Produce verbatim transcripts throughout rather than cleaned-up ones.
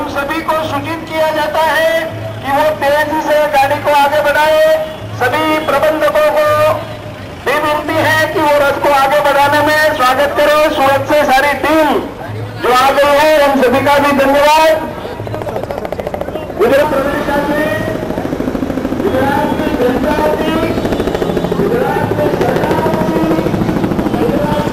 हम सभी को सूचित किया जाता है कि वो तेजी से गाड़ी को आगे बढ़ाए। सभी प्रबंधकों को भी विनती है कि वो रथ को आगे बढ़ाने में स्वागत करें। सूरत से सारी टीम जो आ गई है उन सभी का भी धन्यवाद। गुजरात प्रदेश से गुजरात में जनता थी, गुजरात में सरकार थी, गुजरात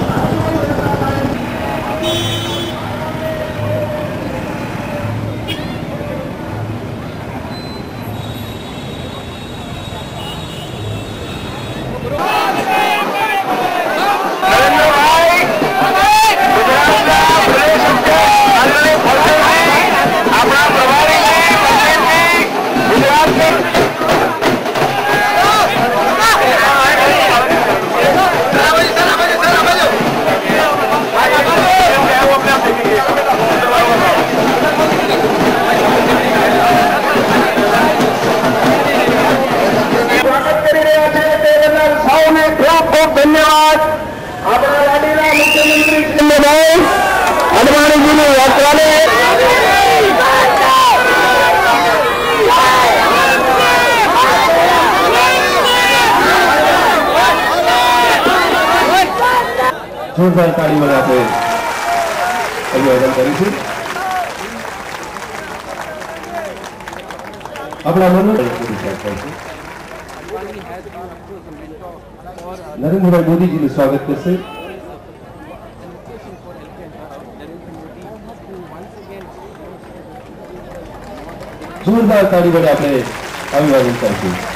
धन्यवाद। अपना गाड़ीना मुख्यमंत्री भाई अडवाणी जी ने यात्रा ने જોરદાર તાળી વડે આપણે અભિવાદન કરીશું। આપણા મનોજ नरेंद्र भाई मोदी जी ने स्वागत करते जोरदार ताली बड़े अपने अभिवादन करते